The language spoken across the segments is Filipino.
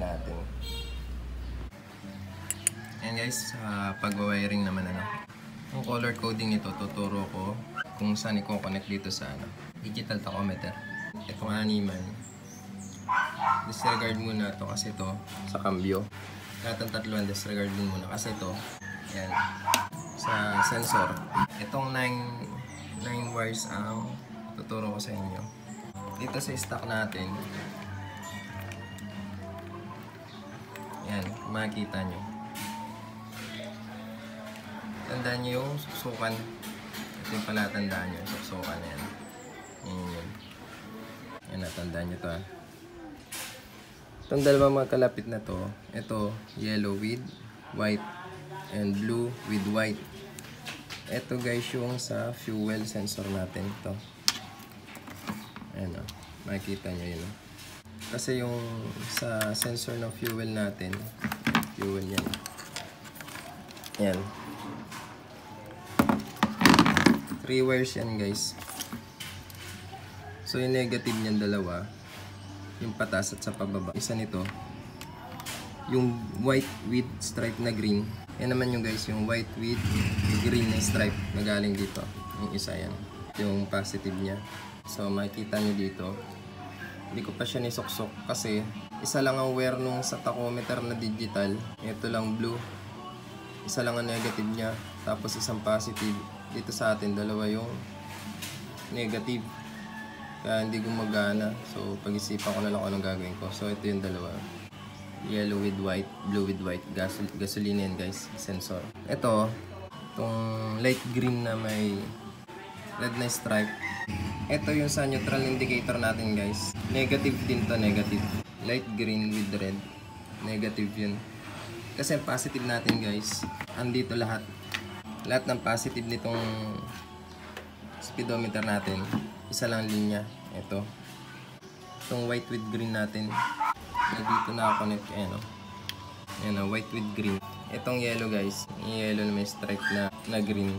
natin. And guys, pag-wiring naman yung color coding nito, tuturo ko kung saan i-connect dito sa digital tachometer. Itong animal, disregard muna to kasi ito sa cambio. Lahat ng tatluan, disregard din muna kasi ito, yan, sa sensor. Itong 9 wires ang tuturo ko sa inyo. Dito sa stock natin, yan, makikita nyo. Tandaan nyo yung susukan. Ito yung pala tandaan nyo, yung susukan na yan. Yan. Yan, natandaan nyo to Itong dalawang magkalapit na to, ito yellow with white and blue with white. Ito guys yung sa fuel sensor natin to. Ayan makikita nyo yun Kasi yung sa sensor ng fuel natin, fuel yan. Yan. 3 wires yan guys. So yung negative niyan dalawa, yung patas at sa pababa. Isa nito, yung white with stripe na green. Yan naman yung guys, yung white with green na stripe na galing dito. Yung isa yan, yung positive niya. So makikita nyo dito, hindi ko pa siya nisuksok kasi isa lang ang wire nung sa tachometer na digital. Ito lang blue, isa lang ang negative niya, tapos isang positive. Dito sa atin, dalawa yung negative. Kaya hindi gumagana. So, pag-isipan ko na lang kung anong gagawin ko. So, ito yung dalawa. Yellow with white, blue with white. Gasoline yan guys, sensor. Ito, itong light green na may red na stripe. Ito yung sa neutral indicator natin guys. Negative din to, negative. Light green with red. Negative yun. Kasi positive natin guys, andito lahat. Lahat ng positive nitong speedometer natin, isa lang linya. Ito. Itong white with green natin, dito nakakonect. Ayan white with green. Itong yellow guys, yung yellow na may stripe na green.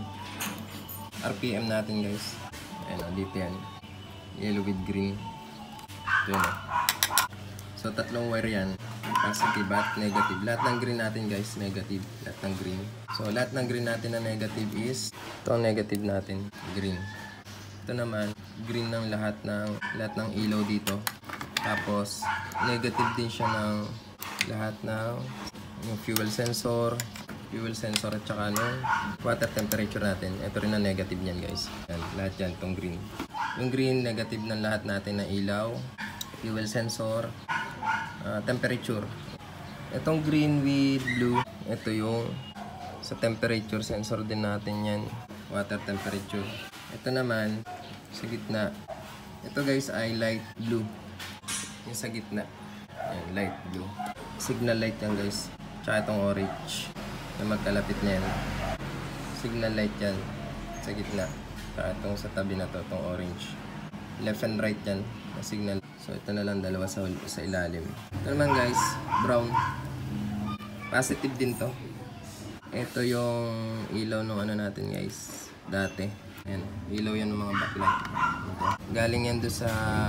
RPM natin guys. Ayan dito yan. Yellow with green. Ito yun So, tatlong wire yan. Positive at negative. Lahat ng green natin guys, negative. Lahat ng green. So, lahat ng green natin na negative is ito ang negative natin, green. Ito naman, green ng lahat ng ilaw dito. Tapos, negative din siya ng lahat ng yung fuel sensor at saka ng water temperature natin. Ito rin ang negative niyan guys. Yan, lahat yan, itong green. Yung green, negative ng lahat natin na ilaw, fuel sensor, temperature. Itong green with blue, ito yung sa temperature sensor din natin yan, water temperature. Ito naman sa gitna, ito guys ay light blue, yung sa gitna. Ayan, light blue, signal light yan guys. Tsaka itong orange na magkalapit na yan, signal light yan sa gitna. Tsaka itong sa tabi na to, itong orange, left and right yan na signal. So ito na lang dalawa sa ilalim. Ito naman guys, brown, positive din to. Ito yung ilaw ng natin guys, dati. Ayan, ilaw yan ng mga backlight. Galing yan doon sa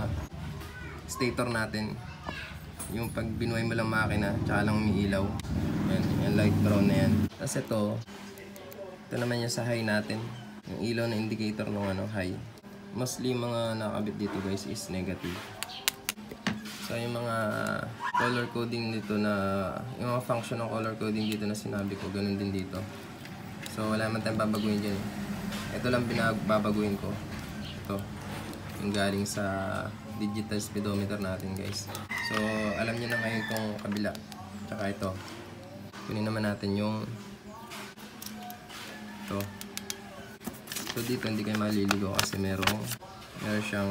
stator natin. Yung pag binuhay mo lang makina, tsaka lang umiilaw. Ayan, yung light brown na yan. Tapos ito naman yung sa high natin. Yung ilaw na indicator ng high. Mostly mga nakabit dito guys is negative. So yung mga color coding dito yung mga function ng color coding dito na sinabi ko, ganun din dito. So wala man tayong babaguhin dyan. Ito lang babaguhin ko. Ito, yung galing sa digital speedometer natin guys. So alam niyo na ngayon itong kabila. Tsaka ito. Kunin naman natin yung ito. So dito hindi kayo maliligo kasi meron siyang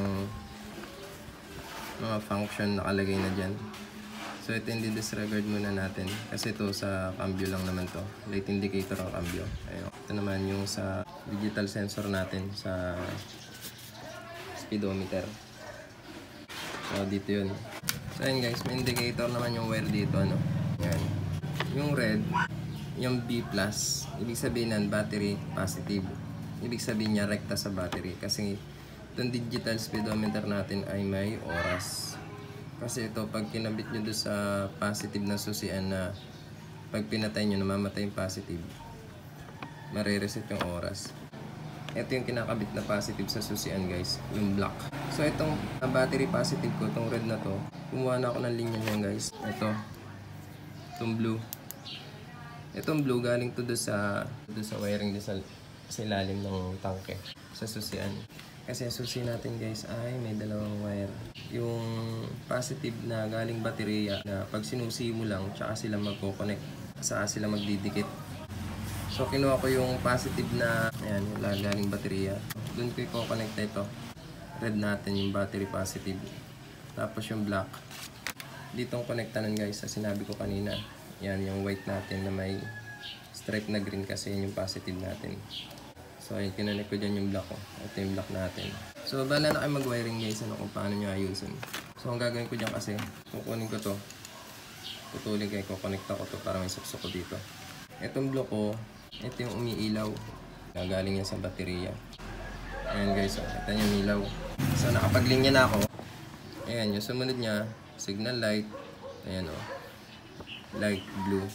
mga function nakalagay na dyan. So ito hindi disregard muna natin kasi ito sa cambio lang naman to, light indicator ang cambio. Ayun. Ito naman yung sa digital sensor natin sa speedometer. So dito yun. So yun guys, may indicator naman yung wire dito yan. Yung red, yung B+, ibig sabihin ng battery positive. Ibig sabihin niya rekta sa battery kasi itong digital speedometer natin ay may oras. Kasi ito, pag kinabit nyo doon sa positive na susian na pag pinatay nyo, namamatay yung positive, marireset yung oras. Ito yung kinakabit na positive sa susian guys, yung black. So itong battery positive ko, itong red na to, kumuha na ako ng linya niyan guys. Itong blue. Itong blue galing to doon sa wiring doon sa ilalim ng tangke, sa susian. Kasi susi natin guys ay may dalawang wire. Yung positive na galing baterya na pag sinusi mo lang, tsaka sila magko-connect, saka sila magdidikit. So kinuha ko yung positive na, ayan, yung galing baterya. Doon ko i-connect ito. Red natin yung battery positive. Tapos yung black. Dito ang connectanan guys, sa sinabi ko kanina. Yan yung white natin na may stripe na green kasi yun yung positive natin. So ayun, kinonect ko dyan yung black ko. Ito yung black natin. So bala na kayo mag-wiring guys, kung paano nyo ayusin. So ang gagawin ko dyan kasi, kukunin ko to. Putulin kayo, kukonekta ko to para may suksok ko dito. Itong blue ko, ito yung umiilaw. Nagaling yan sa baterya. Ayan guys, ito yung ilaw. So nakapag-linya na ako. Ayan, yung sumunod niya, signal light. Ayan o. Light blue.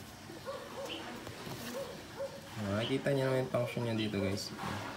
Makikita niyo naman yung function niya dito guys.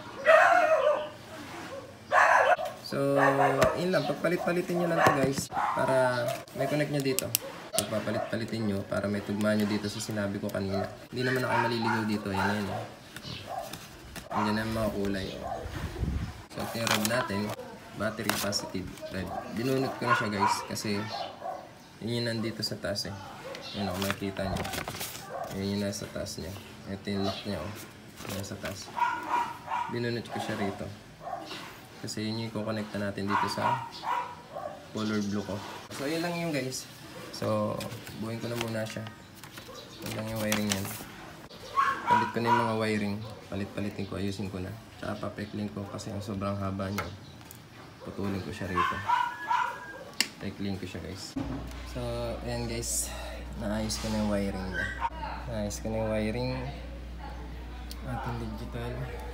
So, yun lang. Pagpalit-palitin nyo lang to guys. Para may connect nyo dito. Pagpapalit-palitin nyo para may tugma nyo dito sa sinabi ko kanina. Hindi naman ako maliligaw dito. Yan yun. Yan ang mga kulay. So, ito yung rod natin. Battery positive red. Binunot ko na siya guys. Kasi yun yung nandito sa taas eh. Yun ako makikita nyo. Yun yung nasa taas niya. Ito yung lock niya oh. Nasa taas. Binunot ko siya rito. Kasi yun yung kukonekta natin dito sa color blue ko. So yun lang yung guys. So buuin ko na muna siya. Yun lang yung wiring yan. Palit ko na yung mga wiring. Palit-palitin ko. Ayusin ko na. Tsaka papekling ko kasi ang sobrang haba niya. Putulin ko siya rito. Pekling ko siya guys. So ayan guys. Naayos ko na yung wiring niya. Naayos ko na yung wiring. Ating digital.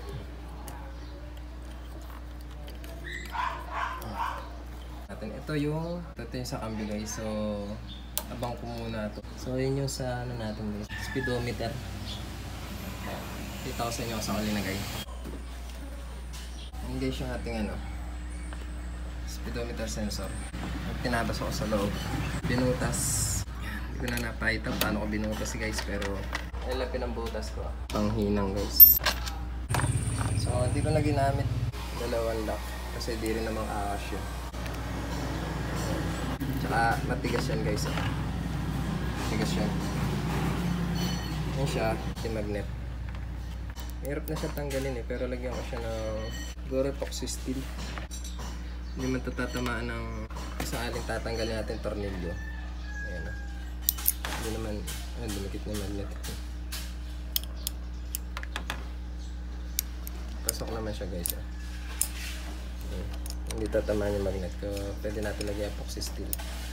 Ito yung sa cambio guys. So abang ko muna to. So yun yung sa ano natin guys, speedometer. Kita ko sa inyo sa kalinagay. Yun guys yung ating ano, speedometer sensor. At tinabas ako sa loob. Binutas. Hindi ko na napahita paano ko binutas guys, pero nilapin ang butas ko. Panghinang guys. So hindi ko na ginamit dalawang lock kasi di rin namang akas yun. Tsaka matigas yan guys. Matigas yan. Yan siya, yung magnet. Hirap na siya tanggalin eh, pero lagyan ko siya ng siguro epoxy steel. Hindi man tatatamaan ng saaling tatanggalin natin tornilyo. Ayan o. Hindi naman, dumikit na magnet. Pasok naman siya guys. Hindi tatamaan yung magnet ko. Pwede natin lagyan epoxy steel.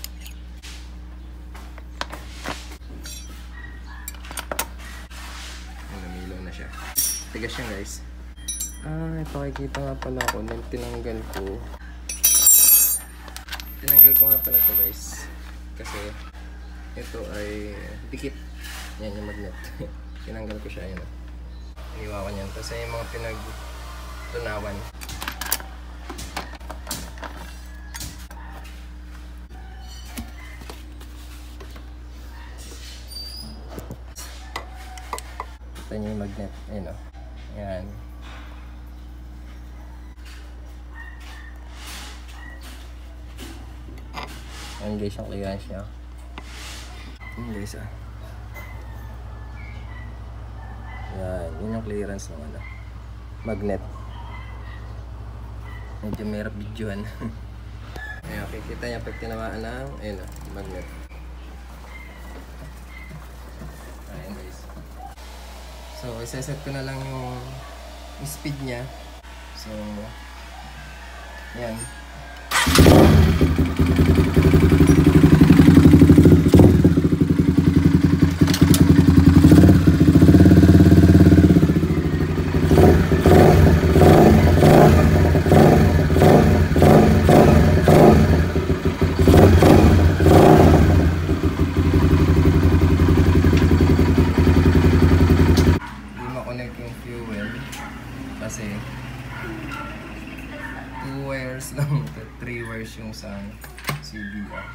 Namilaw na siya. Tigas siya guys. Ipakikita nga pala ako nung tinanggal ko. Tinanggal ko nga pala to guys. Kasi ito ay dikit. Yan yung magnet. Tinanggal ko siya. Yan o. Iniwakan yan. Tapos yung mga pinagtunawan. Ito yung magnet. Ayan o. Ayan. Ayan guys yung clearance niya. Ayan guys ah. Ayan. Yun yung clearance ng ano, magnet. Medyo mahirap videoan. Ayan. Kikita niya pag tinamaan ng ayan o. Magnet. So, isa-set ko na lang yung speed niya. So, yan. yung sa CBR.